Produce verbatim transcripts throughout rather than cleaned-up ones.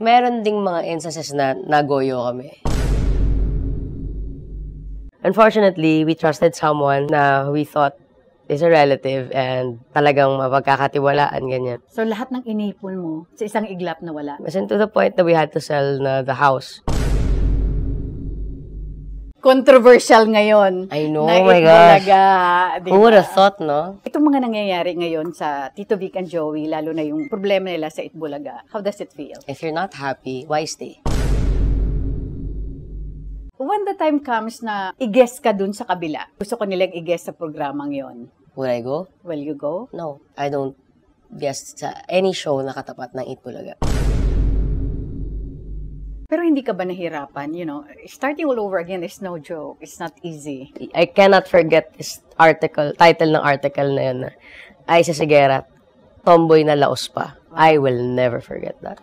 meron ding mga instances na nagoyo kami. Unfortunately, we trusted someone na we thought is a relative and talagang mapagkakatiwalaan, ganyan. So, lahat ng inipon mo sa isang iglap na wala? As in to the point that we had to sell na the house. Controversial ngayon. I know, oh my gosh. Diba? Who would have thought, no? Itong mga nangyayari ngayon sa Tito Vic and Joey, lalo na yung problema nila sa Itbulaga, how does it feel? If you're not happy, why stay? When the time comes na i-guess ka dun sa kabila, gusto ko nilang i-guess sa programang yon. Would I go? Will you go? No, I don't guess sa any show na katapat ng Itbulaga. Pero hindi ka ba nahirapan? You know, starting all over again is no joke. It's not easy. I cannot forget this article, title ng article na yun na Aiza Seguerra, tomboy na laos pa. I will never forget that.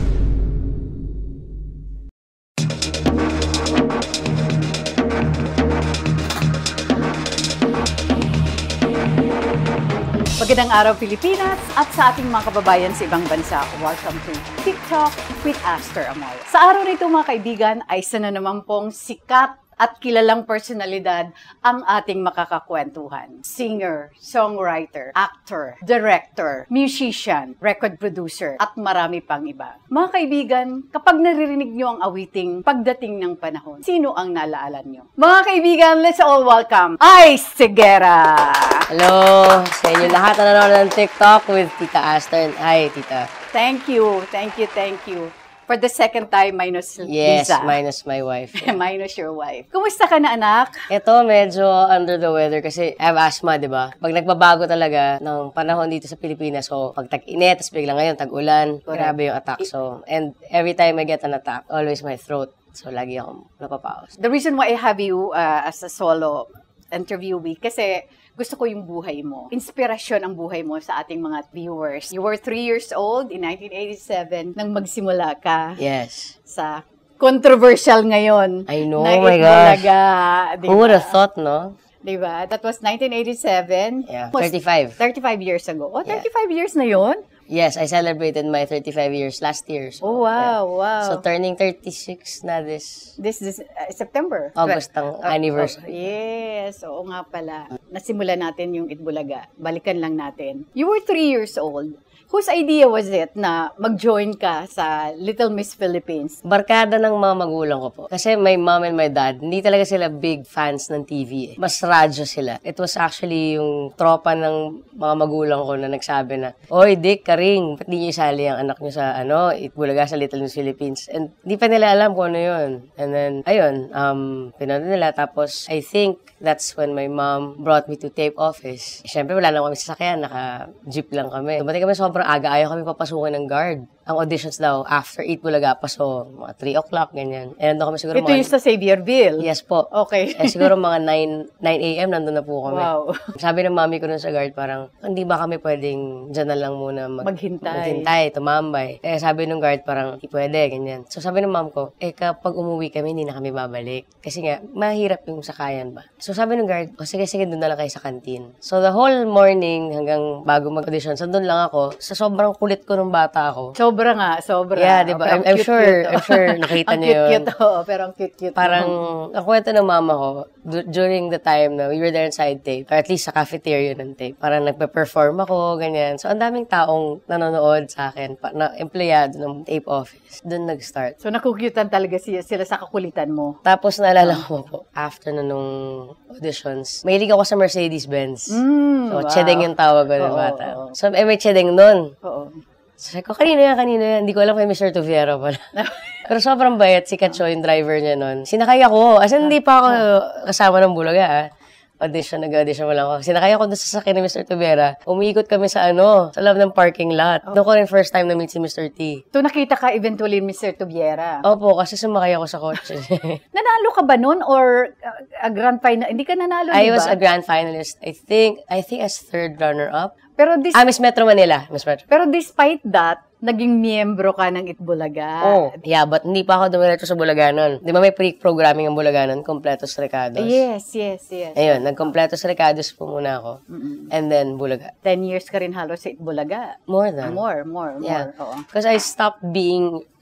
Magandang araw, Pilipinas, at sa ating mga kababayan sa ibang bansa. Welcome to Tictalk with Aster, Amoyo. Sa araw nito, mga kaibigan, ay isa na naman pong sikat at kilalang personalidad ang ating makakakwentuhan. Singer, songwriter, actor, director, musician, record producer, at marami pang iba. Mga kaibigan, kapag naririnig nyo ang awiting Pagdating ng Panahon, sino ang naalala nyo? Mga kaibigan, let's all welcome Aiza Seguerra! Hello sa inyo lahat na nanonood ng TikTok with Tita Aster and hi, Tita. Thank you, thank you, thank you. For the second time, minus Yes, Lisa. minus my wife. Yeah. Minus your wife. Kumusta ka na, anak? Ito, medyo under the weather kasi I have asthma, di ba? Pag nagbabago talaga ng panahon dito sa Pilipinas, so pag tag-init, tapos biglang ngayon, tag-ulan, grabe yung attack. So, and every time I get an attack, always my throat. So, lagi akong napapaos. The reason why I have you uh, as a solo interviewee, kasi gusto ko yung buhay mo. Inspirasyon ang buhay mo sa ating mga viewers. You were three years old in nineteen eighty-seven nang magsimula ka. Yes. Sa controversial ngayon. I know, oh my gosh. Diba? Who would have thought, no? Diba? That was nineteen eighty-seven. Yeah, thirty-five. thirty-five years ago. Oh, thirty-five yeah. years na yon. Yes, I celebrated my thirty-five years last year. So, oh, wow, yeah. wow. So, turning thirty-six na this... This is uh, September. August ang uh, anniversary. Oh, yes, oo nga pala. Nasimula natin yung Itbulaga. Balikan lang natin. You were three years old. Whose idea was it na mag-join ka sa Little Miss Philippines? Barkada ng mga magulang ko po. Kasi my mom and my dad, hindi talaga sila big fans ng T V eh. Mas radyo sila. It was actually yung tropa ng mga magulang ko na nagsabi na, Oy, Dick, Karing, ba't di niyo isali ang anak niyo sa, ano, Itbulaga sa Little Miss Philippines? And di pa nila alam kung ano yun. And then, ayun, um, pinanood nila. Tapos, I think that's when my mom brought me to tape office. Siyempre, wala lang kami sasakyan. Naka-jeep lang kami. Dumating kami sobrang aga, ayaw kami papasukin ng guard. Ang auditions daw, after Itbulaga pa, so mga three o'clock, ganyan. And nandun kami siguro Ito mga... yung sa Xavierville? Yes po. Okay. Eh, siguro mga nine a.m. nandun na po kami. Wow. Sabi ng mami ko nun sa guard, parang, hindi ba kami pwedeng dyan na lang muna mag maghintay. maghintay, tumambay. Eh, sabi ng guard, parang, hindi pwede, ganyan. So, sabi ng mom ko, eh, kapag umuwi kami, hindi na kami babalik. Kasi nga, mahirap yung sakayan ba. So, sabi ng guard, oh, sige, sige, doon na lang kayo sa kantin. So, the whole morning, hanggang bago mag-audition, so doon lang ako. Sa sobrang kulit ko nung bata ako. Sobra nga, sobra. Yeah, di ba? I'm, I'm sure, cute, I'm sure nakita niyo yun. Ang cute-cute, oh, pero ang cute-cute. Parang, ang kwento ng mama ko, d- during the time na we were there inside tape, or at least sa cafeteria ng tape, parang nagpe-perform ako, ganyan. So, ang daming taong nanonood sa akin, pa, na empleyado ng tape office. Doon nag-start. So, nakukyutan talaga sila, sila sa kakulitan mo. Tapos, naalala ko po, after na nung auditions, mahilig ako sa Mercedes-Benz. Mm, so, wow. Chedeng yung tawag ko ng bata. Oo. So, eh, may Chedeng nun. Oo. So, sabi ko, kanino yan, kanino yan? Hindi ko alam kay Mister Tuviero pala. Pero sobrang bayat, si Kacho, yung driver niya nun. Sinakay ako. As in, hindi pa ako kasama ng Bulaga, ah. Audition, nag-audition mo lang ako. Sinakay ako doon sa sakin ni Mister Tuviera. Umiikot kami sa ano, sa loob ng parking lot. Doon ko rin first time na-meet si Mister T. So, nakita ka eventually Mister Tuviera? Opo, kasi sumakay ako sa kotse. Nanalo ka ba nun or uh, a grand final? Hindi ka nanalo, I diba? was a grand finalist. I think, I think as third runner-up. Pero this, ah, Miss Metro Manila. Miss Metro. Pero despite that, naging miyembro ka ng Itbulaga. Oh, yeah, but hindi pa ako dumiretso sa Bulaga nun. Di ba may pre-programming ang Bulaga nun? Completos Recados. Yes, yes, yes. Ayun, nag-Completos Recados po muna ako. Mm-mm. And then, Bulaga. Ten years ka rin halos sa Itbulaga. More than. More, more, Yeah. more. Oo. Because I stopped being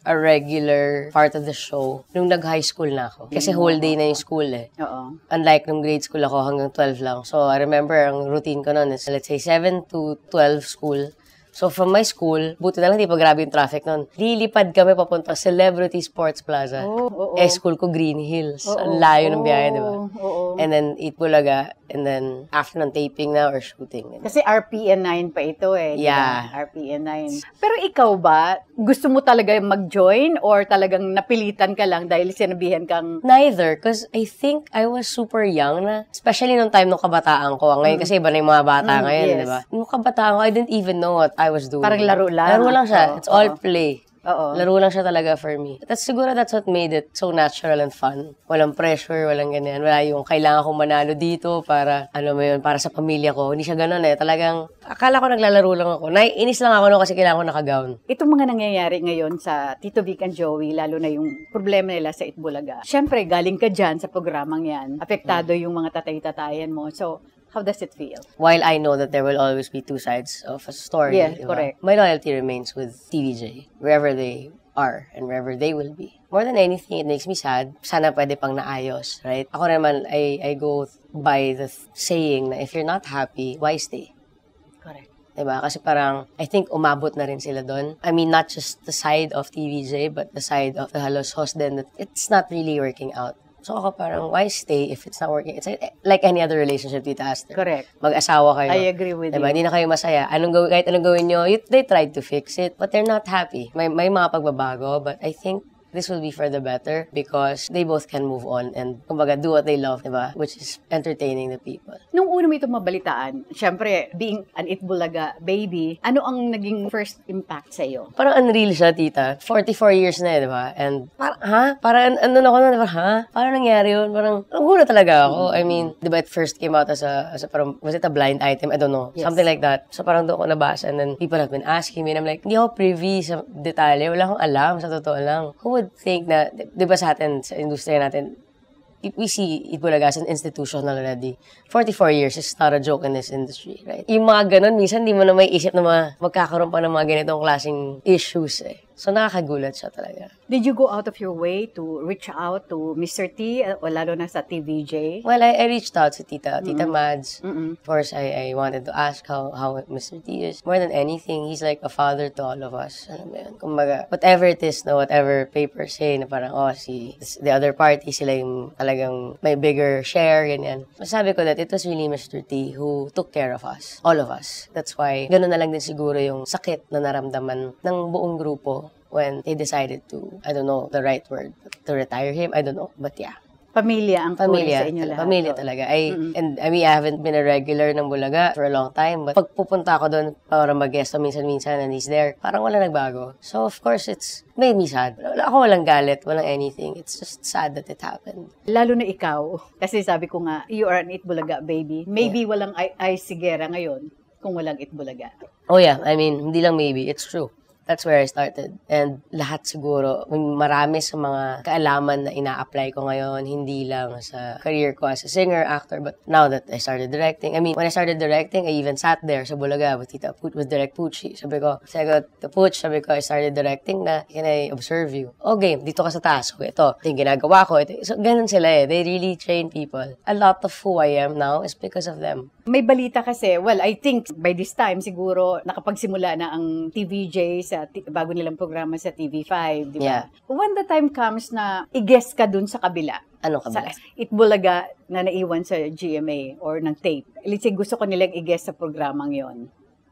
a regular part of the show nung nag-high school na ako. Kasi whole day na yung school eh. Oo. Unlike nung grade school ako hanggang twelve lang. So, I remember, ang routine ko noon is, let's say, seven to twelve school. So, from my school, buti na lang, di pa grabe yung traffic noon. Lilipad kami papunta sa Celebrity Sports Plaza. Oh, oo. Eh, school ko, Green Hills. Oo. Ang layo ng biyahe, di ba? Oo. And then, eat Bulaga. And then, after ng taping na or shooting. Kasi R P N nine pa ito eh. Yeah. Diba? R P N nine. Pero ikaw ba, gusto mo talaga mag-join or talagang napilitan ka lang dahil sinabihan kang... Neither, because I think I was super young na, especially nung time nung kabataan ko. Ngayon, mm. kasi iba na yung mga bata mm, ngayon, yes. di ba? Nung kabataan ko, I didn't even know what I was doing. Parang laro lang. Laro lang siya. Oh, It's all oh. play. Oo. Laro lang siya talaga for me. That's siguro that's what made it so natural and fun. Walang pressure, walang ganyan. Wala yung kailangan kong manalo dito para, ano mo yun, para sa pamilya ko. Hindi siya ganun eh. Talagang, akala ko naglalaro lang ako. Naiinis lang ako no kasi kailangan ko nakagown. Itong mga nangyayari ngayon sa Tito Vic and Joey, lalo na yung problema nila sa Itbulaga. Siyempre, galing ka dyan sa programang yan. Apektado hmm. yung mga tatay-tatayan mo. So, how does it feel? While I know that there will always be two sides of a story, yeah, diba? Correct. My loyalty remains with T V J, wherever they are and wherever they will be. More than anything, it makes me sad. Sana pwede pang naayos, right? Ako naman, I, I go by the saying na if you're not happy, why stay? Correct. Diba? Kasi parang, I think umabot na rin sila doon. I mean, not just the side of T V J, but the side of the halos host din that it's not really working out. So ako parang, why stay if it's not working? It's like any other relationship, Tita Aster. Correct. Mag-asawa kayo. I agree with diba? you. Hindi na kayo masaya. Anong gawin, kahit anong gawin nyo, you, they tried to fix it, but they're not happy. May, may mga pagbabago, but I think this will be for the better because they both can move on and, kumbaga, do what they love, diba? Which is entertaining the people. Nung una mo itong mabalitaan, syempre, being an Itbulaga baby, ano ang naging first impact sa iyo? Parang unreal siya, tita. forty-four years na eh, diba? And parang, ha? Parang, ano na ako na, diba? Ha? Parang nangyari yun? Parang, nagulat talaga ako. Mm-hmm. I mean, diba, it first came out as a, as a parang, was it a blind item? I don't know. Yes. Something like that. So parang doon ko nabasa and then people have been asking me and I'm like, hindi ako privy sa detalye. Wala akong alam, sa totoo lang. Who would think na, di ba sa atin, sa industriya natin, we see Itbulaga as an institution already. forty-four years is not a joke in this industry, right? Yung mga ganun, minsan di mo na may isip na mga, magkakaroon pa ng mga ganitong klaseng issues eh. So, nakakagulat siya talaga. Did you go out of your way to reach out to Mister T o lalo na sa T V J? Well, I, I reached out to Tita, Mm-mm. Tita Mads. Mm-mm. Of course, I, I wanted to ask how, how Mister T is. More than anything, he's like a father to all of us. Alam mo yun? Kumbaga, whatever it is na whatever papers say na parang, oh, si the other party, sila yung talagang may bigger share, ganyan. Masabi ko that it was really Mister T who took care of us. All of us. That's why, ganun na lang din siguro yung sakit na naramdaman ng buong grupo when they decided to, I don't know the right word, to retire him. I don't know. But yeah. Pamilya ang Pamilya, sa inyo lahat. Pamilya so. talaga. I, Mm-hmm. and I mean, I haven't been a regular ng Bulaga for a long time. But pag pupunta ako doon para mag-guest minsan-minsan and he's there, parang wala nagbago. So, of course, it's made me sad. Wala ako walang galit, walang anything. It's just sad that it happened. Lalo na ikaw. Kasi sabi ko nga, you are an Itbulaga baby. Maybe yeah. walang Aiza Seguerra ngayon kung walang Itbulaga. Oh yeah, I mean, hindi lang maybe. It's true. That's where I started. And lahat siguro, marami sa mga kaalaman na ina-apply ko ngayon, hindi lang sa career ko as a singer, actor, but now that I started directing. I mean, when I started directing, I even sat there sa Bulaga with Tita Put, with Direct Pucci. Sabi ko, sabi ko, the Puch, sabi ko, I started directing na, can I observe you? Oh, game, dito ka sa taas ko. Ito, ito yung ginagawa ko. Ito. So, ganun sila eh. They really train people. A lot of who I am now is because of them. May balita kasi, well, I think by this time, siguro, nakapagsimula na ang T V J sa bago nilang programa sa T V five, di ba? Yeah. When the time comes na i-guess ka dun sa kabila, ano kabila? Sa Itbulaga na naiwan sa G M A or ng tape. Let's say, gusto ko nilang i-guess sa programang yon.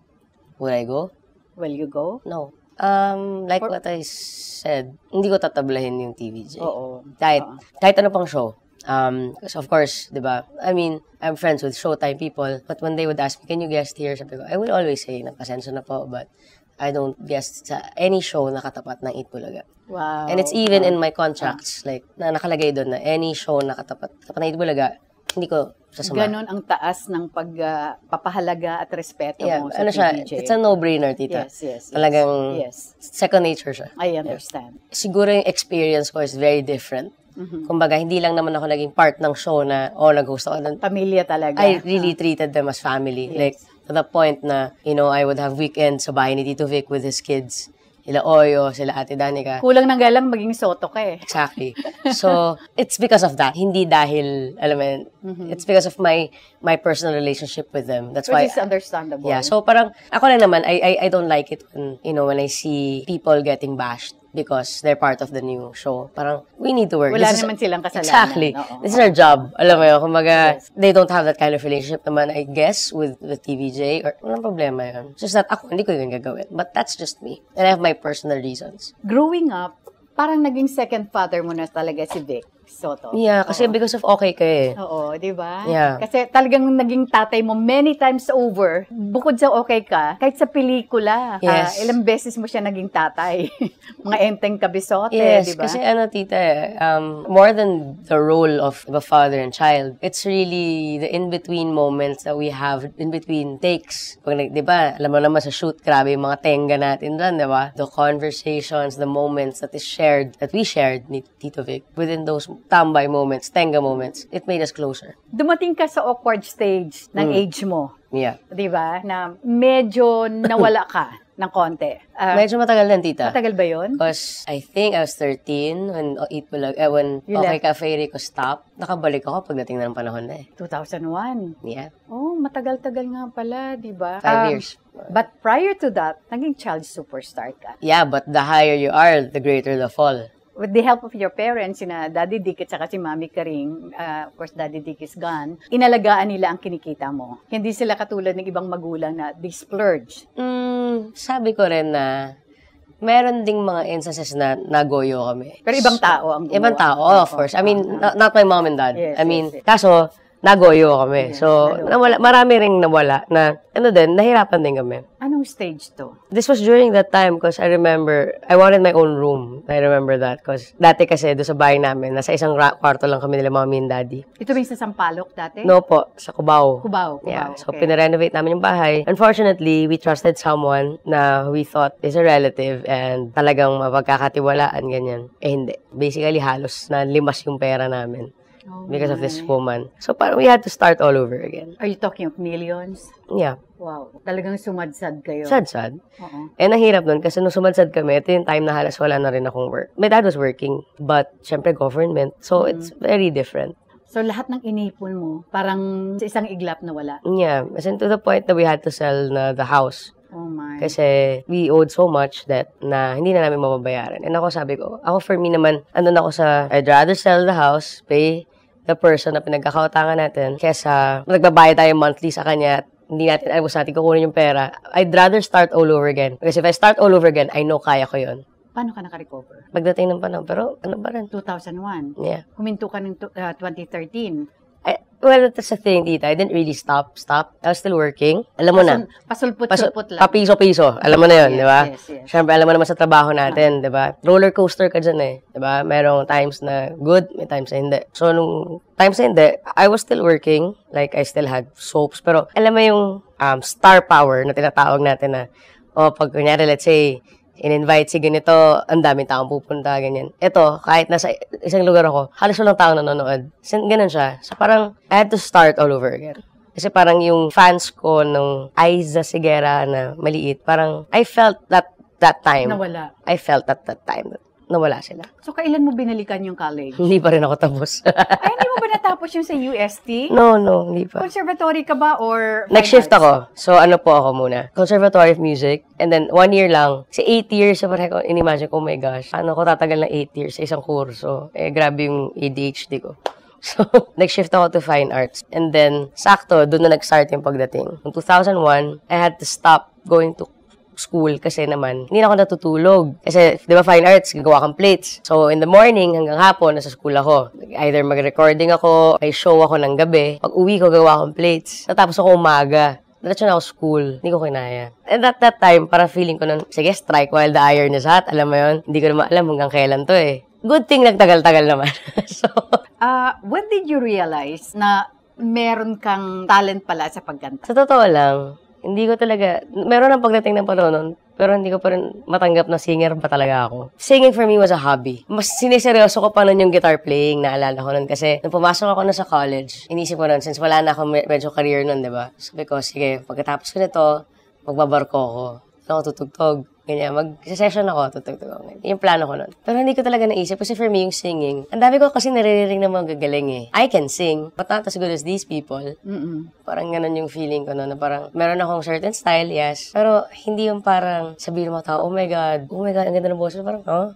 Would I go? Will you go? No. Um, like or, what I said, hindi ko tatablahin yung T V J. Oo. Kahit, oo. kahit ano pang show. Um, so of course, di ba? I mean, I'm friends with Showtime people, but when they would ask me, can you guest here? Sabi ko, I would always say, napasensya na po, but I don't guest sa any show na katapat ng Itbulaga. Wow. And it's even wow. in my contracts, wow. like, na nakalagay doon na any show na katapat, katapat ng Itbulaga, hindi ko sasama. Ganon ang taas ng pagpapahalaga uh, at respeto yeah, mo sa ano T V J. Siya, it's a no-brainer, tita. Yes, yes, yes. Talagang yes. second nature siya. I understand. Yeah. Siguro yung experience ko is very different. Mm-hmm. Kumbaga, hindi lang naman ako naging part ng show na, oh, nag-host ako. Pamilya talaga. I really huh? treated them as family. Yes. Like, to the point na, you know, I would have weekends sa bahay ni Tito Vic with his kids. sila Oyo, sila Ate Danica. Kulang ng galang maging soto ka eh. Exactly. So, it's because of that. Hindi dahil, alam mo, mm-hmm. it's because of my my personal relationship with them. That's Which why. is understandable. Yeah. So, parang, ako na naman, I, I, I don't like it when, you know, when I see people getting bashed because they're part of the new show. Parang, we need to work. Wala this naman is, silang kasalanan. Exactly. No. This is our job. Alam mo yun, kumbaga, Yes. they don't have that kind of relationship naman, I guess, with the T V J. Or, walang problema yun. It's just that ako, hindi ko yun gagawin. But that's just me. And I have my personal reasons. Growing up, parang naging second father mo na talaga si Vic Soto. Yeah, kasi Oo. because of okay ka eh. Oo, di ba? Yeah. Kasi talagang naging tatay mo many times over. Bukod sa okay ka, kahit sa pelikula, Yes. ah, ilang beses mo siya naging tatay. Mga enteng kabisote, Yes, di ba? kasi ano, tita, eh, um, more than the role of a father and child, it's really the in-between moments that we have, in-between takes. Pag, nag- di ba, alam mo naman sa shoot, grabe yung mga tenga natin dyan, di ba? The conversations, the moments that is shared, that we shared ni Tito Vic, within those tambay moments, tenga moments, it made us closer. Dumating ka sa awkward stage ng Mm. age mo, Yeah. di ba? Na medyo nawala ka ng konti. Ah, Medyo matagal din, tita. matagal ba yun? Because I think I was thirteen when uh, Eat Bulag, eh, when You Okay left. Cafe Rico stopped. Nakabalik ako pagdating na ng panahon na eh. two thousand one. Yeah. Oh, matagal-tagal nga pala, di ba? Five Um, years. But prior to that, naging child superstar ka. Yeah, but the higher you are, the greater the fall. With the help of your parents, sina Daddy Dick at saka si Mami Karing, uh, of course, Daddy Dick is gone, inalagaan nila ang kinikita mo. Hindi sila katulad ng ibang magulang na they splurge. Mm, sabi ko rin na meron ding mga instances na nagoyo kami. Pero ibang tao ang gumawa. Ibang tao, oh, of course. I mean, not, not my mom and dad. Yes, I mean, yes, yes. kaso, nagoyo kami. Yes, So, naloka. nawala, marami ring nawala na, ano din, nahirapan din kami. Anong stage to? This was during that time because I remember, I wanted my own room. I remember that because dati kasi doon sa bahay namin, nasa isang ra- kwarto lang kami nila mommy and daddy. Ito ba yung sa Sampaloc dati? No po, sa Cubao. Cubao, Cubao. Yeah, so okay. pinarenovate namin yung bahay. Unfortunately, we trusted someone na we thought is a relative and talagang mapagkakatiwalaan, ganyan. Eh hindi. Basically, halos na limas yung pera namin. Oh Because of my. this woman. So parang we had to start all over again. Are you talking of millions? Yeah. Wow. Talagang sumadsad kayo. Sad-sad. Oo. Eh, nahirap nun kasi nung sumadsad kami, ito yung time na halos wala na rin akong work. My dad was working, but syempre government. So, it's very different. So, lahat ng inipon mo, parang sa isang iglap na wala. Yeah. As in to the point that we had to sell na the house. Oh my. Kasi we owed so much that na hindi na namin mababayaran. And ako sabi ko, ako for me naman, andun ako sa, I'd rather sell the house, pay the person na pinagkakautangan natin, kesa nagbabayad tayo monthly sa kanya at hindi natin, ay, gusto natin kukunin yung pera. I'd rather start all over again. Because if I start all over again, I know kaya ko yun. Paano ka naka-recover? Pagdating ng panahon, pero ano ba rin? two thousand one. Yeah. Huminto ka ng tu- uh, twenty thirteen. I, well, that's the thing, tita. I didn't really stop. Stop. I was still working. Alam mo na. Pasul- Paso, Pasulput-sulput lang. papiso-piso. Alam mo na yun, Yes, di ba? yes, yes. Siyempre, alam mo naman sa trabaho natin, di ba? Roller coaster ka dyan eh. Di ba? Merong times na good, may times na hindi. So, nung times na hindi, I was still working. Like, I still had soaps. Pero, alam mo yung um, star power na tinatawag natin na, o, pag kunyari, let's say, in-invite si ganito, ang daming taong pupunta, ganyan. Ito, kahit nasa isang lugar ako, halos walang taong nanonood. Sin- Ganun siya. So parang, I had to start all over again. Kasi parang yung fans ko nung Aiza Seguerra na maliit, parang, I felt that that time. Nawala. I felt at that time that nawala sila. So, kailan mo binalikan yung college? Hindi pa rin ako tapos. Ay, hindi mo ba natapos yung sa U S T? no, no, hindi pa. Conservatory ka ba or fine Nag-shift arts? ako. So, ano po ako muna? Conservatory of Music. And then, one year lang. Kasi eight years, so parang ko, in-imagine ko, oh my gosh, ano ko tatagal ng eight years sa isang kurso? Eh, grabe yung A D H D ko. So, nag-shift ako to Fine Arts. And then, sakto, doon na nag-start yung pagdating. In two thousand one, I had to stop going to school kasi naman, hindi na ako natutulog. Kasi, di ba, Fine Arts, gagawa kang plates. So, in the morning hanggang hapon, nasa school ako. Either mag-recording ako, may show ako ng gabi. Pag uwi ko, gagawa akong plates. Natapos ako umaga. Diretso na ako school. Hindi ko kinaya. And at that time, para feeling ko nun, sige, strike while the iron is hot. Alam mo yun? Hindi ko naman alam hanggang kailan to eh. Good thing nagtagal-tagal naman. so, Uh, when did you realize na meron kang talent pala sa pagkanta? sa totoo lang, hindi ko talaga, meron ang pagdating ng panahon nun, pero hindi ko pa rin matanggap na singer ba talaga ako. Singing for me was a hobby. Mas siniseryoso ko pa nun yung guitar playing, naalala ko nun. Kasi nung pumasok ako na sa college, inisip ko nun, since wala na akong me- medyo career nun, di ba? Sabi ko, sige, pagkatapos ko nito, magbabarko ako. Ako tutugtog. Ganyan, mag-session ako, tutugtog ako. Yung plano ko nun. Pero hindi ko talaga naisip kasi for me, yung singing, ang dami ko kasi naririnig na mga gagaling eh. I can sing, but not as good as these people. Mm-mm. Parang ganun yung feeling ko no, na parang meron akong certain style, yes. Pero hindi yung parang sabihin ng mga tao, oh my God, oh my God, ang ganda ng boses. Parang, oh?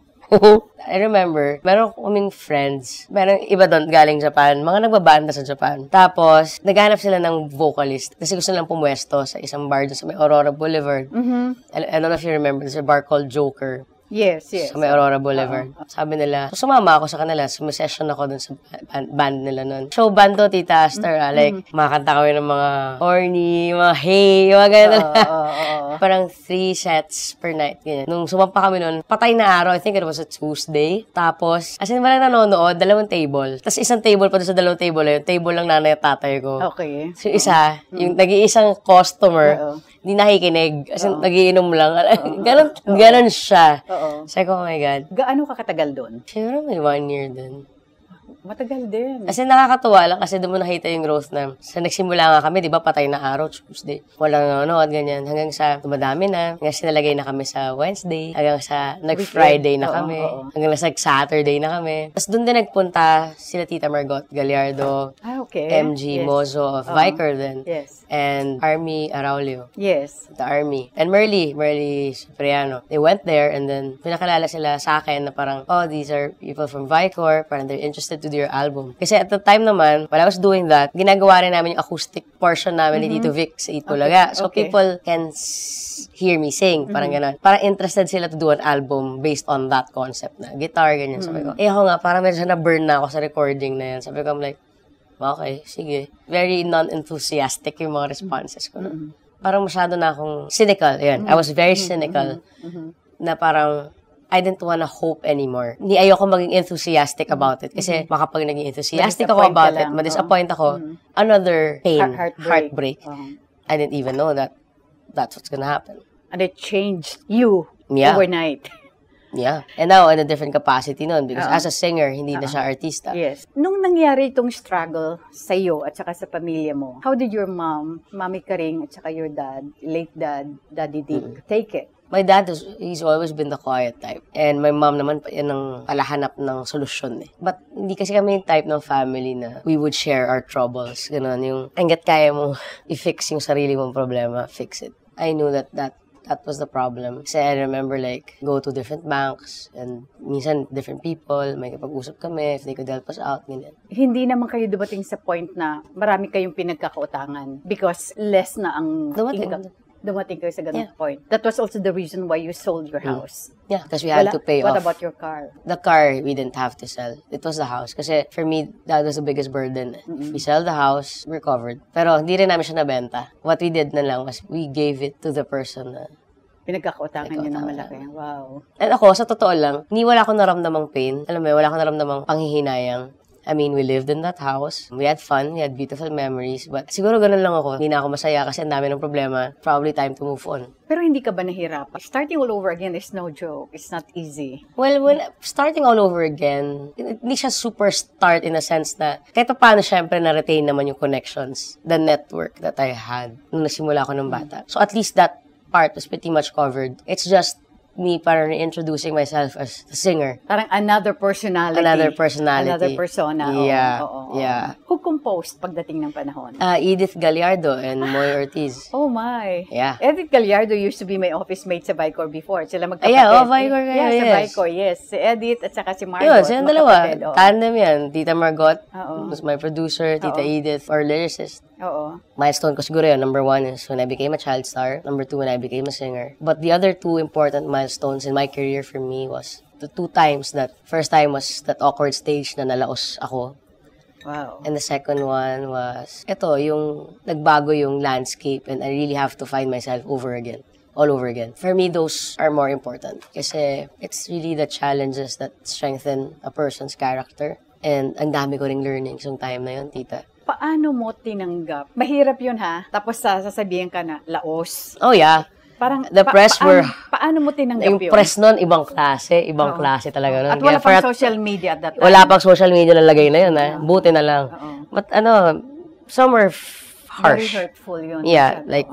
I remember, meron kaming friends, meron iba doon galing Japan, mga nagbabanda sa Japan. Tapos, naghanap sila ng vocalist kasi gusto nilang pumwesto sa isang bar doon sa may Aurora Boulevard. Mm-hmm. I, I don't know if you remember, there's a bar called Joker. Yes, yes. Sa may Aurora Boulevard. Uh-huh. Sabi nila, so sumama ako sa kanila, sumisession ako dun sa band, band nila nun. Show band to, Tita Aster, mm-hmm. ah. Like, makakanta kami ng mga horny, mga hey, mga ganyan. Uh, uh, uh, Parang three sets per night. Ganyan. Nung sumampa kami nun, patay na araw, I think it was a Tuesday. Tapos, as in, walang nanonood, dalawang table. Tapos isang table pa doon sa dalawang table, yung table lang nanay at tatay ko. Okay. So isa, uh-huh. yung nag-iisang customer, hindi uh-huh. nakikinig. As in, uh-huh. nagiinom lang. Uh-huh. Ganon, uh-huh. ganon siya. Uh-huh. Sabi ko, oh my God. Gaano ka katagal doon? Siguro may one year doon. Matagal din. Kasi nakakatuwa lang kasi doon mo nakita yung growth na sa nagsimula nga kami, di ba, patay na araw, Tuesday. Walang nanonood, ganyan. Hanggang sa tumadami na. Hanggang sa nalagay na kami sa Wednesday. Hanggang sa nag-Friday na kami. Oo, oo. Hanggang sa Saturday na kami. Tapos doon din nagpunta sila Tita Margot Gallardo. Ah, okay. M G yes. Mozo of uh-huh. Vicar then. Yes. And Army Araulio. Yes. The Army. And Merly, Merly Cipriano. They went there and then pinakilala sila sa akin na parang, oh, these are people from Vicor. Parang they're interested to do your album. Kasi at the time naman, while I was doing that, ginagawa rin namin yung acoustic portion namin mm-hmm. ni Tito Vic sa Itbulaga. Okay. So okay. people can s- hear me sing. Parang mm-hmm. gano'n. Parang interested sila to do an album based on that concept na guitar, ganyan. Mm-hmm. Sabi ko, eh ako nga, parang medyo na-burn na ako sa recording na yan. Sabi ko, I'm like, okay, sige. Very non-enthusiastic yung mga responses ko. No? Mm-hmm. Parang masyado na akong cynical. Yan. Mm-hmm. I was very cynical mm-hmm. na parang I didn't wanna hope anymore. Hindi ayoko maging enthusiastic about it. Kasi mm-hmm. makapag naging enthusiastic ako about it, ma-disappoint ako, mm-hmm. another pain, Heart- heartbreak. heartbreak. Uh-huh. I didn't even know that that's what's gonna happen. And it changed you yeah. overnight. Yeah. And now, in a different capacity nun. Because uh-huh. as a singer, hindi uh-huh. na siya artista. Yes. Nung nangyari itong struggle sa iyo at saka sa pamilya mo, how did your mom, Mami Karing, at saka your dad, late dad, Daddy Dick, mm-hmm. take it? My dad, is, he's always been the quiet type. And my mom naman, yan ang palahanap ng solusyon eh. But hindi kasi kami yung type ng family na we would share our troubles. Ganon, yung hanggat kaya mo i-fix yung sarili mong problema, fix it. I knew that that that was the problem. Kasi I remember like, go to different banks and minsan different people, may kapag-usap kami if they could help us out, ganyan. Hindi naman kayo dumating sa point na marami kayong pinagkakautangan because less na ang dumating. Income. Dumating kayo sa ganung yeah. point. That was also the reason why you sold your house. Mm. Yeah, because we had Wala, to pay what off. What about your car? The car, we didn't have to sell. It was the house. Kasi for me, that was the biggest burden. Mm-hmm. If we sell the house, we're covered. Pero hindi rin namin siya nabenta. What we did na lang was we gave it to the person na pinagkakautangan niyo ng malaki. Wow. And ako, sa totoo lang, hindi wala akong naramdamang pain. Alam mo, wala akong naramdamang panghihinayang. I mean, we lived in that house. We had fun. We had beautiful memories. But siguro ganun lang ako. Hindi na ako masaya kasi ang dami ng problema. Probably time to move on. Pero hindi ka ba nahirapan? Starting all over again is no joke. It's not easy. Well, when starting all over again, hindi siya super start in a sense na kahit pa paano syempre na-retain naman yung connections, the network that I had nung nasimula ako ng bata. So at least that part was pretty much covered. It's just me parang introducing myself as a singer. Parang another personality. Another personality. Another persona. Yeah. Oo, oo, oo. Yeah. Who composed pagdating ng panahon? Uh, Edith Gallardo and Moy Ortiz. Oh my. Yeah. Edith Gallardo used to be my office mate sa Vicor before. Sila magkapatid. Yeah, oh, Vicor kayo, yeah, yes. sa Vicor, yes. Si Edith at saka si Margot. Yun, silang dalawa. Oh. Tandem yan. Tita Margot uh-oh. was my producer. Tita uh-oh. Edith, our lyricist. Oo. Milestone ko siguro yun. Number one is when I became a child star. Number two, when I became a singer. But the other two important milestones in my career for me was the two times that, first time was that awkward stage na nalaos ako. Wow. And the second one was, ito, yung nagbago yung landscape and I really have to find myself over again. All over again. For me, those are more important. Kasi it's really the challenges that strengthen a person's character. And ang dami ko ring learnings yung time na yun, tita. Paano mo tinanggap? Mahirap yun ha? Tapos sasabihin ka na, laos. Oh yeah. Parang, the pa- press paano, were... Paano mo tinanggap yung yun? Yung press nun, ibang klase. Ibang Oo. klase talaga nun. At wala Kaya, pang social media at that time. Wala pang social media na lagay na yun, ha? Buti na lang. Oo. But ano, some were f- harsh. Very hurtful yun. Yeah, like,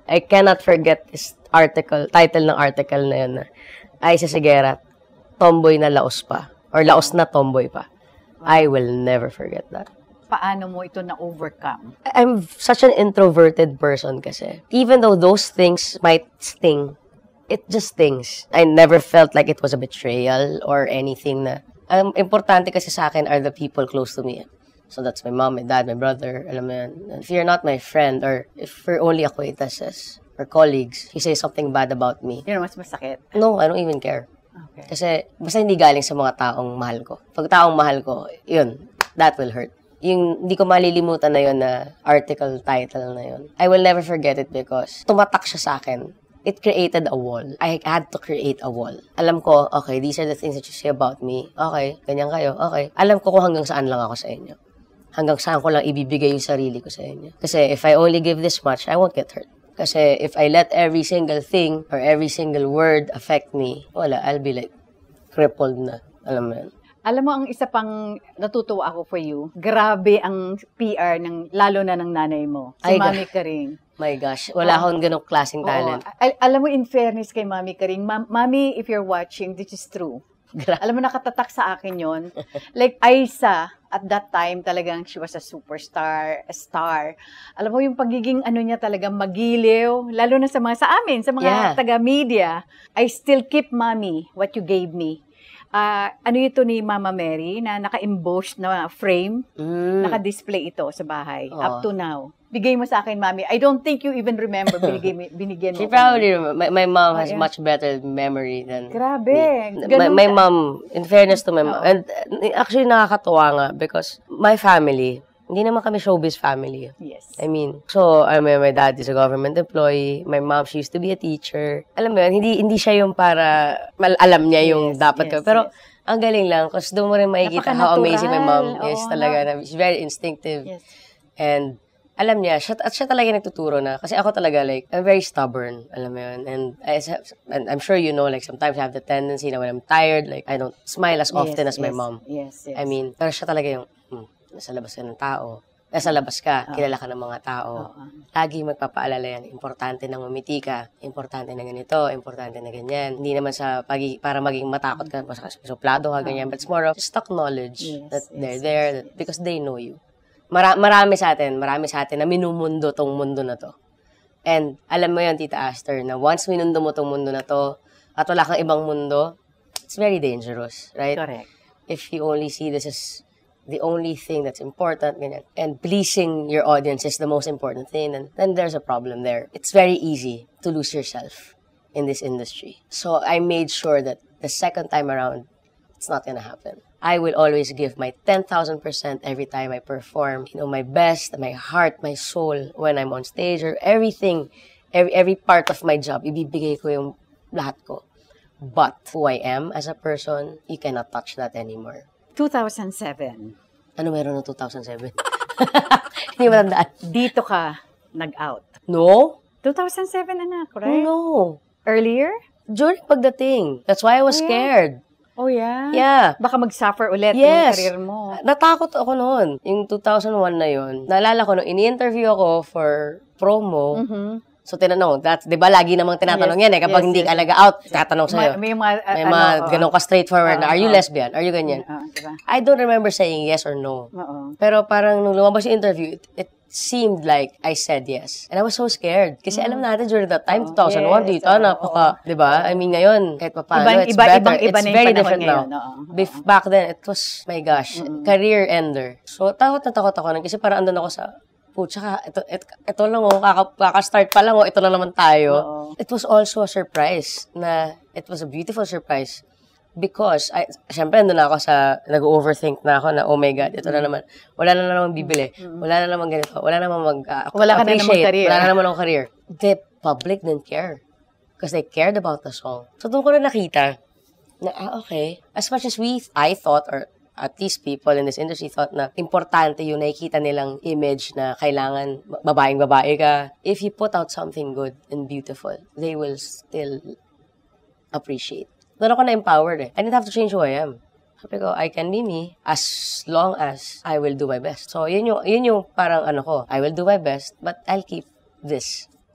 I cannot forget this article, title ng article na yun na Aiza Seguerra, tomboy na laos pa. Or laos na tomboy pa. I will never forget that. Paano mo ito na-overcome? I'm such an introverted person kasi. Even though those things might sting, it just stings. I never felt like it was a betrayal or anything na. Ang importante kasi sa akin are the people close to me. So that's my mom, my dad, my brother, alam mo yan. If you're not my friend or if we're only acquaintances or colleagues, you say something bad about me. Yun mas masakit. No, I don't even care. Okay. Kasi basta hindi galing sa mga taong mahal ko. Pag taong mahal ko, yun, that will hurt. Yung hindi ko malilimutan na yun na article title na yun. I will never forget it because tumatak siya sa akin. It created a wall. I had to create a wall. Alam ko, okay, these are the things that you say about me. Okay, ganyan kayo. Okay. Alam ko kung hanggang saan lang ako sa inyo. Hanggang saan ko lang ibibigay yung sarili ko sa inyo. Kasi if I only give this much, I won't get hurt. Kasi if I let every single thing or every single word affect me, wala, I'll be like crippled na. Alam mo yan. Alam mo, ang isa pang natutuwa ako for you, grabe ang P R, ng, lalo na ng nanay mo, si Ay, Mami Karing. My gosh, wala akong ganong klaseng talent. Oo. Al- alam mo, in fairness kay Mami Karing, Ma- Mami, if you're watching, this is true. Gra- Alam mo, nakatatak sa akin yon. Like, Aiza, at that time, talagang she was a superstar, a star. Alam mo, yung pagiging ano niya talagang magiliw, lalo na sa mga, sa amin, sa mga Yeah. taga-media, I still keep, Mami, what you gave me. Uh, ano ito ni Mama Mary, na naka-embossed na frame, Mm. naka-display ito sa bahay, Oh. up to now. Bigay mo sa akin, Mami. I don't think you even remember binigay, mo- binigyan mo. She ko. probably remember. My, my mom has Oh, yeah. much better memory than Grabe. me. My, Ganun my ka- mom, in fairness to my mom, Oo. and uh, actually nakakatuwa nga because my family, hindi naman kami showbiz family. Yes. I mean, so, I mean, my dad is a government employee. My mom, she used to be a teacher. Alam mo yun, hindi, hindi siya yung para, mal- alam niya yung Yes, dapat yes, ko. Pero, yes. ang galing lang, kasi doon mo rin makikita how amazing my mom Napaka-natural. is Oo, talaga. nga. Na, she's very instinctive. Yes. And, alam niya, siya, at siya talaga nagtuturo na. Kasi ako talaga, like, I'm very stubborn. Alam mo yun. And, I, and I'm sure you know, like, sometimes I have the tendency na when I'm tired, like, I don't smile as often Yes, as my yes, mom. Yes, yes. I mean, pero siya talaga yung, hmm, nasa labas ka ng tao. Nasa labas ka, kilala ka ng mga tao. Oo. Lagi magpapaalala yan. Importante na umiti ka. Importante na ganito. Importante na ganyan. Hindi naman sa pagi, para maging matakot ka, suplado ka, ganyan. But it's more of just acknowledge Yes, that yes, they're yes, there that, because they know you. Mara- marami sa atin, marami sa atin na minumundo tong mundo na to. And alam mo yun, Tita Aster, na once minundo mo tong mundo na to, at wala kang ibang mundo, it's very dangerous, right? Correct. If you only see this as the only thing that's important, ganyan, and pleasing your audience is the most important thing, and then there's a problem there. It's very easy to lose yourself in this industry. So I made sure that the second time around, it's not gonna happen. I will always give my ten thousand percent every time I perform. You know, my best, my heart, my soul when I'm on stage or everything, every, every part of my job, ibibigay ko yung lahat ko. But who I am as a person, you cannot touch that anymore. two thousand seven. Ano meron ng two thousand seven? Hindi matandaan. Dito ka nag-out. No? two thousand seven, anak, right? No. Earlier? During pagdating. That's why I was Oh, yeah? scared. Oh, yeah? Yeah. Baka mag-suffer ulit Yes. yung career mo. Natakot ako noon. Yung two thousand one na yun. Naalala ko, nung ini-interview ako for promo, Mhm. so tinanong, that's, di ba lagi namang tinatanong Yes, yan eh, kapag yes, hindi yes. ka alaga out, tatanong sa'yo. May, may mga, uh, May ano, mga oo. ganun ka straightforward na, Oo, are you oo. lesbian? Are you ganyan? Ah, diba? I don't remember saying yes or no. Oo. Pero parang nung lumabas yung interview, it, it seemed like I said yes. And I was so scared. Kasi alam natin during that time, Oo, two thousand one, yes, dito, oo, napaka, di ba? I mean, ngayon, kahit pa paano, Ibang- it's iba- better. ibang- iba It's na yung very panahon different ngayon, now. oo, oo. Bef- back then, it was, my gosh, career ender. So, takot na takot ako nun kasi parang andun ako sa, putsa ka, ito, ito, ito lang oh, kaka, kaka-start pa lang oh, ito na naman tayo. Oo. It was also a surprise na, it was a beautiful surprise. Because, I, syempre, andun na ako sa, nag-overthink na ako na, oh my God, ito na naman, wala na naman bibili, wala na naman ganito, wala na naman mag, uh, Wala ka na namang appreciate, career. wala na naman akong career. The public didn't care. Because they cared about the song. So, doon ko na nakita, na, ah, okay, as much as we, I thought, or at least people in this industry thought na importante yung nakikita nilang image na kailangan babaeng-babae ka. If you put out something good and beautiful, they will still appreciate. Doon ako na-empowered eh. I didn't have to change who I am. Sabi ko, I can be me as long as I will do my best. So, yun yung, yun yung parang ano ko, I will do my best, but I'll keep this.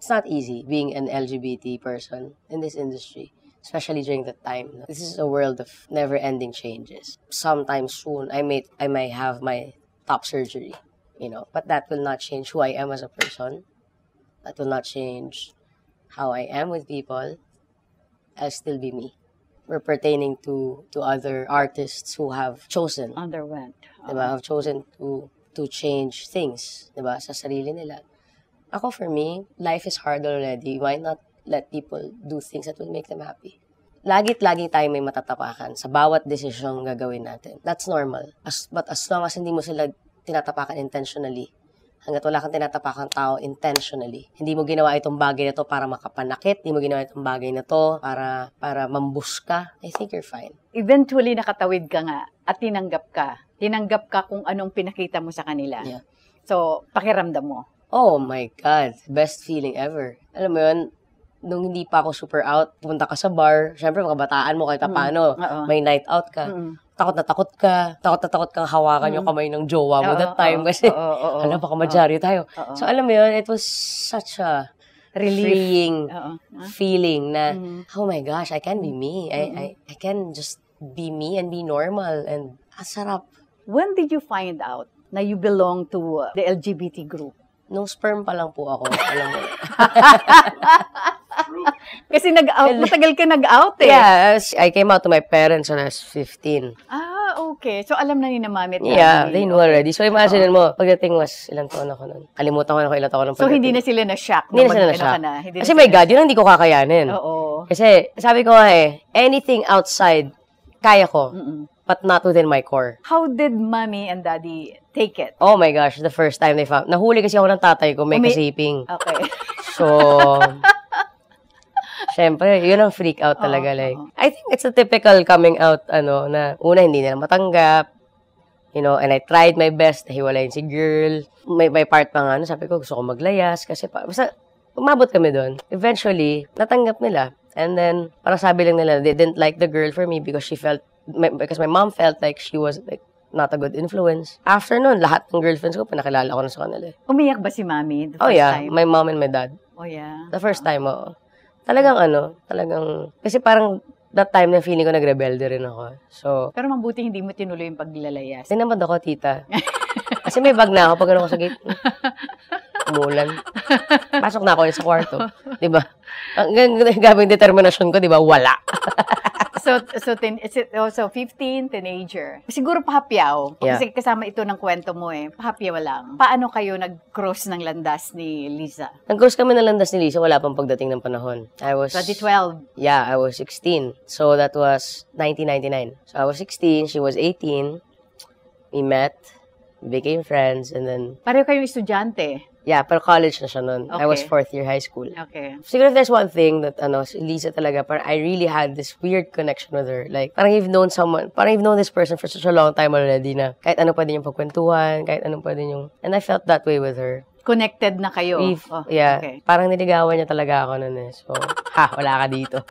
it's not easy being an L G B T person in this industry, especially during that time. This is a world of never-ending changes. Sometime soon, I may I may have my top surgery, you know, but that will not change who I am as a person. That will not change how I am with people. I'll still be me. We're pertaining to to other artists who have chosen, Underwent. diba, have chosen to to change things, diba, sa sarili nila. Ako, for me, life is hard already. Why not let people do things that will make them happy? Lagit lagi tayo may matatapakan sa bawat decision gagawin natin. That's normal. As, but as long as hindi mo sila tinatapakan intentionally, hanggat wala kang tinatapakang tao intentionally, hindi mo ginawa itong bagay na to para makapanakit, hindi mo ginawa itong bagay na to para, para mambus ka, I think you're fine. Eventually, nakatawid ka nga at tinanggap ka. Tinanggap ka kung anong pinakita mo sa kanila. Yeah. So, pakiramdam mo. Oh my God, best feeling ever. Alam mo yun, nung hindi pa ako super out, pupunta ka sa bar, syempre makabataan mo kahit paano, Mm-hmm. may night out ka, Mm-hmm. takot na takot ka, takot na takot kang hawakan mm-hmm. yung kamay ng jowa mo Oo, that time oo, kasi, oo, oo, alam, baka madyaryo tayo. Oo. So alam mo yun, it was such a Relief. freeing Oo. Huh? feeling na, Mm-hmm. oh my gosh, I can be me. I, Mm-hmm. I, I can just be me and be normal and asarap. When did you find out na you belong to uh, the L G B T group? Nung sperm pa lang po ako, alam mo. Kasi nag-out, matagal ka nag-out eh. Yeah, I came out to my parents when I was fifteen. Ah, okay. So, alam na ni na mami at Yeah, daddy. they knew already. So, imagine mo, pagdating was, ilang taon ako nun. Kalimutan ko na kung ilang taon ako So, pagdating. hindi na sila na-shock? Hindi na sila mag- na-shock. ano ka na, hindi na Kasi sila my God, yun ang hindi ko kakayanin. Oo. Kasi, sabi ko nga eh, anything outside, kaya ko, Mm-mm. but not within my core. How did mommy and daddy take it? Oh my gosh, the first time they found, nahuli kasi ako ng tatay ko, may Umi- kasiping. Okay. So, syempre, yun ang freak out talaga. Oo, like, oo. I think it's a typical coming out, ano, na una hindi nila matanggap, you know, and I tried my best na hiwalayin si girl. May, may part pa nga, ano, sabi ko, gusto ko maglayas, kasi pa, basta, umabot kami doon. Eventually, natanggap nila. And then, parang sabi lang nila, they didn't like the girl for me because she felt, my, because my mom felt like she was, like, not a good influence. After nun, lahat ng girlfriends ko, pinakilala ko na sa kanila. Umiyak ba si mami the first Oh yeah, time? my mom and my dad. Oh yeah. The first time, oo. Talagang ano, talagang, kasi parang that time na feeling ko nagrebelde rin ako. So, Pero mabuti hindi mo tinuloy yung paglalayas. tinamad ako, tita. Kasi may bag na ako pag ano ko sa gate. Umulan. Pasok na ako sa kwarto. Diba? Ang gabing determinasyon ko, diba? Wala. So, so, ten, is it- oh, so fifteen, teenager. Siguro pahapyaw. Yeah. Kasi kasama ito ng kwento mo eh. Pahapyaw lang. Paano kayo nag-cross ng landas ni Liza? Nag-cross kami ng landas ni Lisa, wala pang pagdating ng panahon. I was... twenty twelve. Yeah, I was sixteen. So, that was nineteen ninety-nine. So, I was sixteen, she was eighteen. We met, we became friends, and then... Pareho kayong estudyante. Yeah, pero college na siya nun. I was Okay. fourth year high school. Okay. Siguro if there's one thing that, ano, si Lisa talaga, parang I really had this weird connection with her. Like, parang you've known someone, parang you've known this person for such a long time already na kahit ano pwede yung pagkwentuhan, kahit ano pwede yung... And I felt that way with her. Connected na kayo. We've- Oh, yeah, Okay. parang niligawan niya talaga ako nun eh. So, ha, wala ka dito.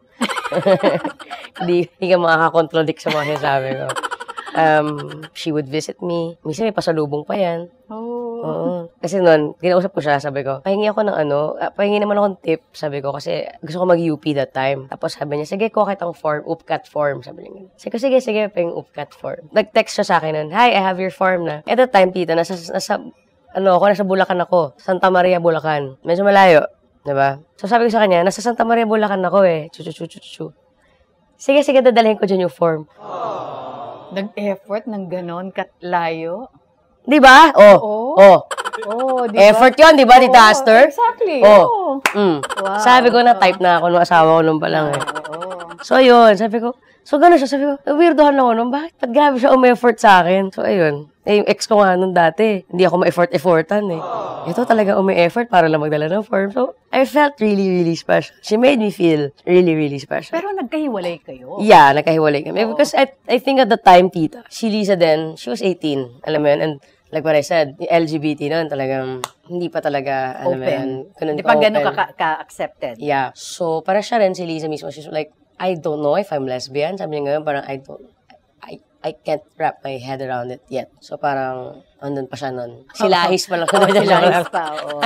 Hindi, hindi ka makakakontradict sa mga sinasabi ko. Um, she would visit me. Minsan may pasalubong pa yan. Oh. Oo. Kasi noon, kinausap ko siya, sabi ko, pahingi ako ng ano, uh, pahingi naman akong tip, sabi ko, kasi gusto ko mag-U P that time. Tapos sabi niya, sige, kuha kitang form, U P C A T form, sabi niya. Sige, sige, sige, pahing U P C A T form. Nag-text siya sa akin nun, hi, I have your form na. At that time, tita, nasa, nasa, ano ako, nasa Bulacan ako, Santa Maria, Bulacan. Medyo malayo, diba? So sabi ko sa kanya, nasa Santa Maria, Bulacan ako eh, chu chu chu chu chu. Sige, sige, dadalhin ko dyan yung form. Nag-effort ng ganon katlayo. Di ba? Oh, Oo. oh. Oh, di ba? Effort yun, di ba, Oo, Tita Aster? Exactly. Oh. Oh. Mm. Wow. Sabi ko na type na ako ng asawa ko nung pa lang eh. Oo. So, ayun, sabi ko, so gano'n siya, sabi ko, weirdohan lang ako nung, bakit? Ba't grabe siya um-effort sa akin? So, ayun. Eh, yung ex ko nga nung dati, hindi ako ma-effort-effortan eh. Ito talaga umi-effort para lang magdala ng form. So, I felt really, really special. She made me feel really, really special. Pero nagkahiwalay kayo. Yeah, nagkahiwalay kami. Because I I think at the time, tita, si Lisa then, she was eighteen. Alam mo yun? And like what I said, yung L G B T noon talagang hindi pa talaga, alam mo yun, ganun Hindi pa gano'n ka-open. ka- ka-accepted. Yeah. So, para siya rin si Lisa mismo, she's like, I don't know if I'm lesbian. Sabi niya ngayon, parang I don't, I, I can't wrap my head around it yet. So parang, andun pa siya nun. Silahis pa lang. Oh, silahis pa, oo.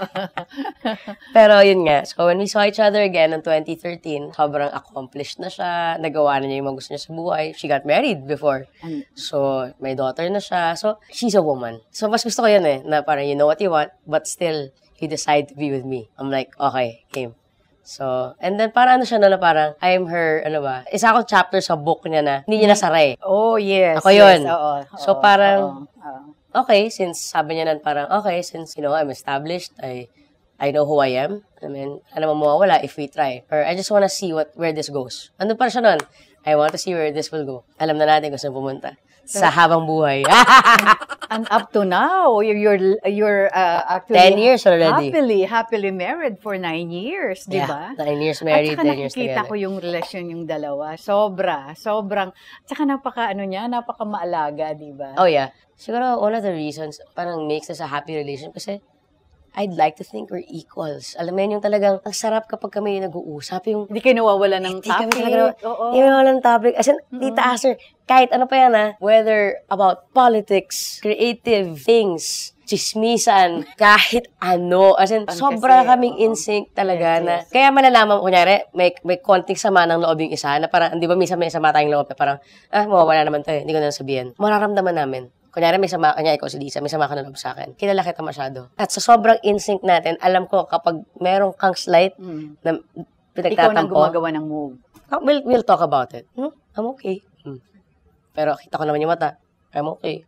Pero yun nga. So when we saw each other again in twenty thirteen, sobrang accomplished na siya. Nagawa na niya yung mga gusto niya sa buhay. She got married before. So may daughter na siya. So she's a woman. So mas gusto ko yun eh. Na parang you know what you want, but still, you decide to be with me. I'm like, okay, game. So, and then parang ano siya na, na parang, I'm her, ano ba, isa akong chapter sa book niya na, hindi niya nasara eh. Oh, yes. Ako yun. Yes, oo, so, oo, parang, oo, oo. okay, since, sabi niya na parang, okay, since, you know, I'm established, I, I know who I am. I mean, ano naman mawawala if we try. Or I just wanna see what, where this goes. Andun pa siya nun. I want to see where this will go. Alam na natin kung saan pumunta. Sa habang buhay. And up to now, you're, you're, you're uh, actually ten years already. Happily, happily married for nine years, di ba? Yeah, nine years married, ten years together. At saka nakikita ko yung relasyon yung dalawa. Sobra, sobrang, at saka napaka, ano niya, napaka maalaga, di ba? Oh yeah. Siguro, one of the reasons parang makes us a happy relationship kasi I'd like to think we're equals. Alam mo yun, yung talagang, ang sarap kapag kami nag-uusap. Yung, hindi kayo nawawala ng hindi topic. Kami talaga, hindi kami nawawala ng topic. As in, mm-hmm. Tita Aster, kahit ano pa yan ha, whether about politics, creative things, chismisan, kahit ano. As in, sobra kaming in sync talaga yes, na. Yes. Kaya malalaman mo, kunyari, may, may konting sama ng loob yung isa, na parang, di ba, minsan may sama tayong loob, na parang, ah, mawawala naman tayo, hindi ko na sabihin. Mararamdaman namin. Kunyari, may sama, kanya ikaw si Lisa, may sama ka na loob sa akin. Kilala kita masyado. At sa sobrang in-sync natin, alam ko kapag merong kang slight mm. na pinagtatampo. Ikaw nang gumagawa ng move. We'll, we'll talk about it. Hmm? I'm okay. Hmm. Pero kita ko naman yung mata. I'm okay.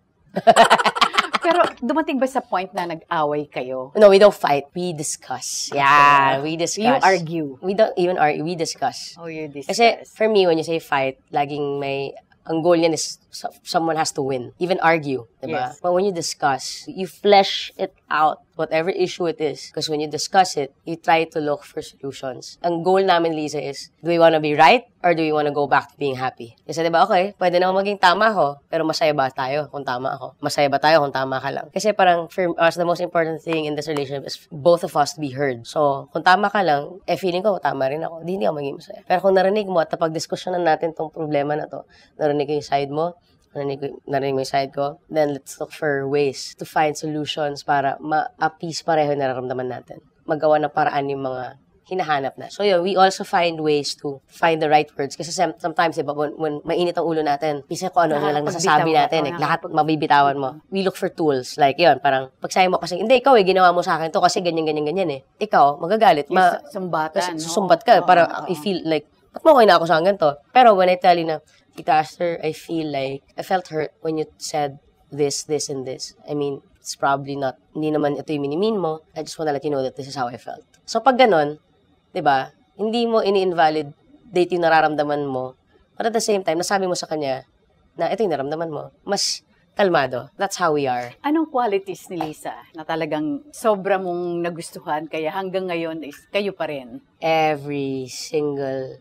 Pero dumating ba sa point na nag-away kayo? No, we don't fight. We discuss. Yeah, we discuss. You argue? We don't even argue. We discuss. Oh, you discuss. Kasi for me, when you say fight, laging may... Ang goal niyan is someone has to win. Even argue, diba? Yes. But when you discuss, you flesh it out, whatever issue it is. Because when you discuss it, you try to look for solutions. Ang goal namin, Lisa, is, do we want to be right or do we want to go back to being happy? Kasi diba, okay, pwede na ako maging tama ako, pero masaya ba tayo kung tama ako? Masaya ba tayo kung tama ka lang? Kasi parang, for us, the most important thing in this relationship is both of us to be heard. So, kung tama ka lang, eh, feeling ko, tama rin ako. Di, hindi ako maging masaya. Pero kung narinig mo at napag-diskusyonan natin tong problema na to, narinig ko yung side mo, narinig, narinig mo yung side ko, then let's look for ways to find solutions para ma-appease pareho yung nararamdaman natin. Magawa ng paraan yung mga hinahanap na. So yun, we also find ways to find the right words. Kasi sometimes, diba, when, when mainit ang ulo natin, minsan kung ano na lang nasasabi natin, eh, lahat mabibitawan mo. We look for tools. Like yun, parang, pagsabi mo kasi, hindi, ikaw eh, ginawa mo sa akin to kasi ganyan, ganyan, ganyan eh. Ikaw, magagalit. Ma, sumbatan, no? Susumbat ka. Oh, parang, oh, oh. I feel like, ba't mo okay na ako sa akin to? Pero when I tell you na, Tita Aster, I feel like, I felt hurt when you said this, this, and this. I mean, it's probably not, hindi naman ito yung minimin mo. I just wanna let you know that this is how I felt. So pag ganon, diba, hindi mo ini-invalidate yung nararamdaman mo, but at the same time, nasabi mo sa kanya na ito yung nararamdaman mo, mas kalmado. That's how we are. Anong qualities ni Lisa na talagang sobra mong nagustuhan, kaya hanggang ngayon is kayo pa rin? Every single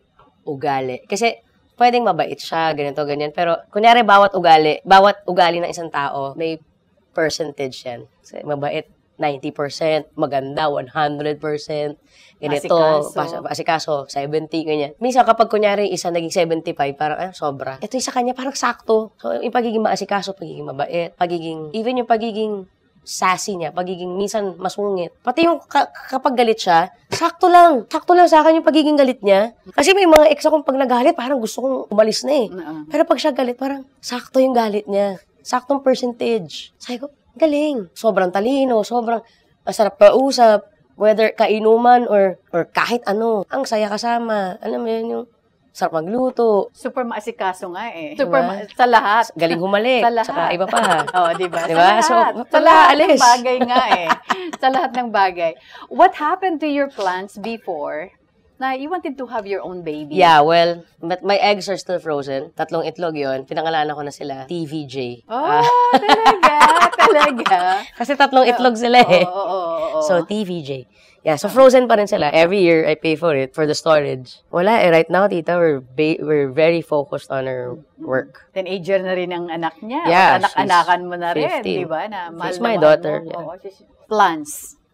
ugali. Kasi, pwedeng mabait siya, ganito, ganyan. Pero, kunyari, bawat ugali, bawat ugali ng isang tao, may percentage yan. Kasi, mabait, ninety percent, maganda, one hundred percent, ganito, asikaso, asikaso seventy, ganyan. Minsan, kapag kunyari, isa naging seventy-five, parang, ah, sobra. Ito yung sa kanya, parang sakto. So, yung pagiging maasikaso, pagiging mabait, pagiging, even yung pagiging sassy niya, pagiging minsan masungit. Pati yung ka- kapag galit siya, sakto lang. Sakto lang sa akin yung pagiging galit niya. Kasi may mga ex akong pag nagalit, parang gusto kong umalis na eh. Uh-huh. Pero pag siya galit, parang sakto yung galit niya. Saktong percentage. Sabi ko, galing. Sobrang talino, sobrang masarap kausap, whether kainuman or or kahit ano. Ang saya kasama. Alam mo yun, yung sarap magluto. Super maasikaso nga eh. Diba? Super ma- sa lahat. Galing humalik. Sa lahat. Saka iba pa. Oo, diba? Diba? Sa lahat. So, sa lahat alis. ng bagay nga eh. Sa lahat ng bagay. What happened to your plans before na you wanted to have your own baby? Yeah, well, but my eggs are still frozen. Tatlong itlog yon. Pinangalanan ko na sila T V J. Oh, uh, talaga? Talaga? Kasi tatlong itlog sila eh. Oo, oo, oo. So, T V J. Yeah, so frozen pa rin sila. Every year, I pay for it, for the storage. Wala eh. Right now, tita, we're ba- we're very focused on our work. Teenager na rin ang anak niya. Yeah, anak-anakan mo na rin, fifteen. di ba? Na mahal She's na my mahal daughter. Mo. Yeah. Oo, plans.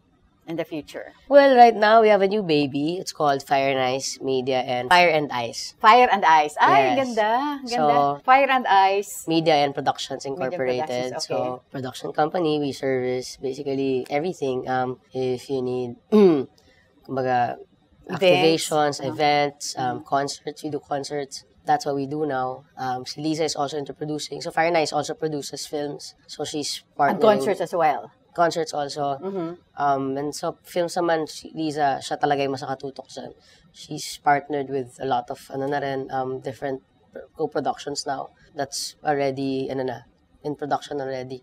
in the future? Well, right now, we have a new baby. It's called Fire and Ice Media and Fire and Ice. Fire and Ice. Ay, Yes. ganda. Ganda. So, Fire and Ice. Media and Productions Incorporated. Media Productions, okay. So, production company, we service basically everything. Um, if you need, kumbaga, activations, Events. events, um, concerts, we do concerts. That's what we do now. Um, si Liza is also into producing. So, Fire and Ice also produces films. So, she's partnering. And concerts as well. Concerts also. Mm-hmm. Um, and so, films naman, si Liza, siya talaga yung masakatutok dyan. She's partnered with a lot of, ano na rin, um, different co-productions now. That's already, ano na, in production already.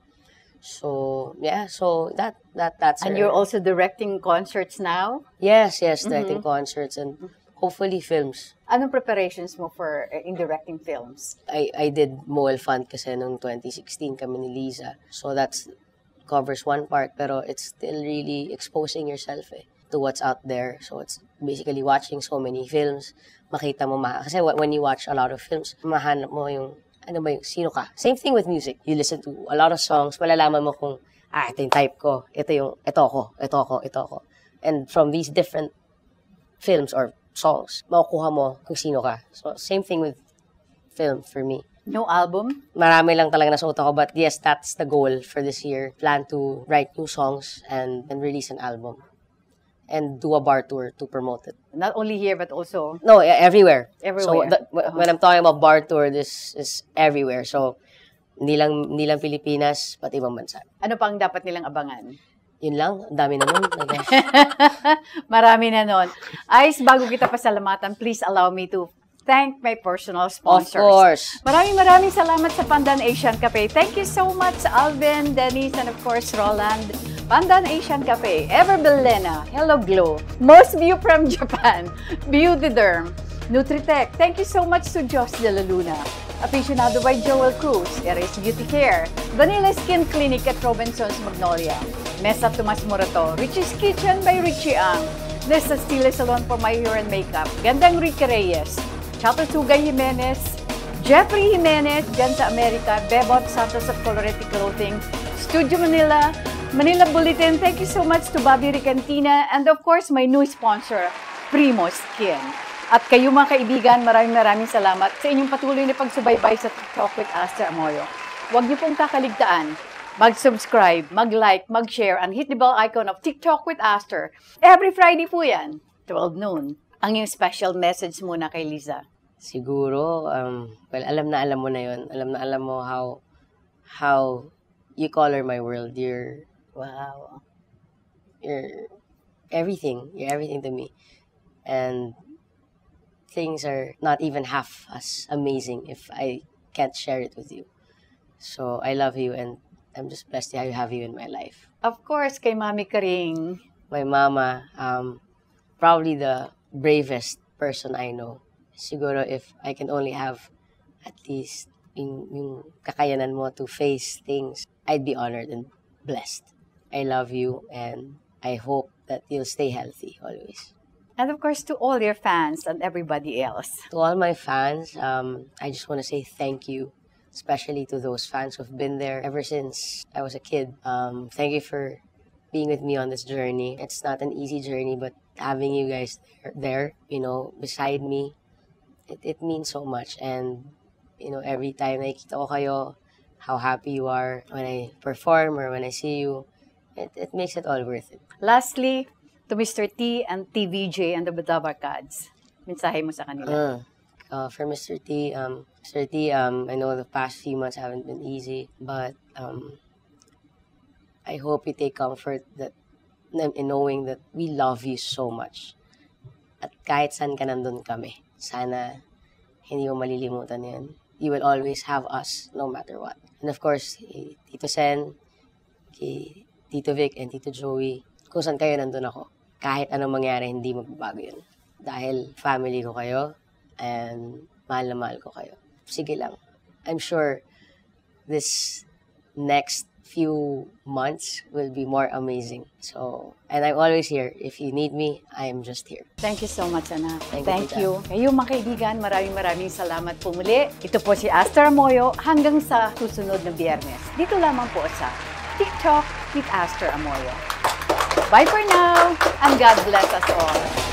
So, yeah, so that, that, that's And her. you're also directing concerts now? Yes, yes, directing Mm-hmm. concerts and hopefully films. Anong preparations mo for uh, in directing films? I, I did Moel Fund kasi noong twenty sixteen kami ni Liza. So that's covers one part, pero it's still really exposing yourself eh, to what's out there. So it's basically watching so many films, makita mo, ma kasi when you watch a lot of films, mahanap mo yung, ano ba yung, sino ka? Same thing with music. You listen to a lot of songs, malalaman mo kung, ah, ito yung type ko, ito yung, ito ako, ito ako, ito ako. And from these different films or songs, makukuha mo kung sino ka. So same thing with film for me. No album? Marami lang talaga nasa utak ko, but yes, that's the goal for this year. Plan to write new songs and, and release an album. And do a bar tour to promote it. Not only here, but also... No, e- everywhere. Everywhere. So, the, uh-huh. when I'm talking about bar tour, this is everywhere. So, hindi lang, hindi lang Pilipinas, pati ibang bansa. Ano pang dapat nilang abangan? Yun lang, ang dami na nun. Marami na nun. Ice, bago kita pasalamatan, please allow me to thank my personal sponsors. Of course. Maraming maraming salamat sa Pandan Asian Cafe. Thank you so much, Alvin, Denise, and of course, Roland. Pandan Asian Cafe, Ever Belena, Hello Glow, Most View from Japan, Beauty Derm, Nutritech. Thank you so much to Jos de la Luna. Aficionado by Joel Cruz, Erase Beauty Care, Vanilla Skin Clinic at Robinson's Magnolia, Mesa Tomas Morato, Richie's Kitchen by Richie Ang, Nesta Stile Salon for My Hair and Makeup, Gandang Ricky Reyes, Chato Tugay Jimenez, Jeffrey Jimenez, dyan sa Amerika, Bebot Santos of Coloreti Clothing, Studio Manila, Manila Bulletin. Thank you so much to Bobby Ricantina, and of course, my new sponsor, Primo Skin. At kayo mga kaibigan, maraming maraming salamat sa inyong patuloy na pagsubaybay sa Tictalk with Aster Amoyo. Huwag niyo pong kakaligtaan, mag-subscribe, mag-like, mag-share, and hit the bell icon of Tictalk with Aster. Every Friday po yan, twelve noon. Ang yung special message muna kay Liza. Siguro, um, well, alam na alam mo na yun. Alam na alam mo how, how you color my world. You're, wow, you're everything. You're everything to me. And things are not even half as amazing if I can't share it with you. So, I love you and I'm just blessed to have you in my life. Of course, kay Mami Karing. My mama, um, probably the bravest person I know. Siguro if I can only have at least yung, yung kakayanan mo to face things, I'd be honored and blessed. I love you and I hope that you'll stay healthy always. And of course, to all your fans and everybody else. To all my fans, um, I just want to say thank you, especially to those fans who've been there ever since I was a kid. Um, thank you for being with me on this journey. It's not an easy journey, but having you guys there, there you know, beside me, it, it means so much. And, you know, every time nakikita ko kayo, how happy you are when I perform or when I see you, it, it makes it all worth it. Lastly, to Mister T and T V J and the Badabarkads, mensahe mo sa kanila. Uh, uh, for Mister T, um, Mister T, um, I know the past few months haven't been easy, but um, I hope you take comfort that in knowing that we love you so much. At kahit saan ka nandun kami, sana hindi mo malilimutan yan. You will always have us, no matter what. And of course, kay Tito Sen, kay Tito Vic and Tito Joey, kung saan kayo nandun ako. Kahit anong mangyari, hindi magbabago yun. Dahil family ko kayo, and mahal na mahal ko kayo. Sige lang. I'm sure this next few months will be more amazing. So, and I'm always here. If you need me, I am just here. Thank you so much, anak. Thank, Thank you. you. Kayo mga kaibigan, maraming maraming salamat po muli. Ito po si Aster Amoyo hanggang sa susunod na Biyernes. Dito lamang po sa TikTok with Aster Amoyo. Bye for now, and God bless us all.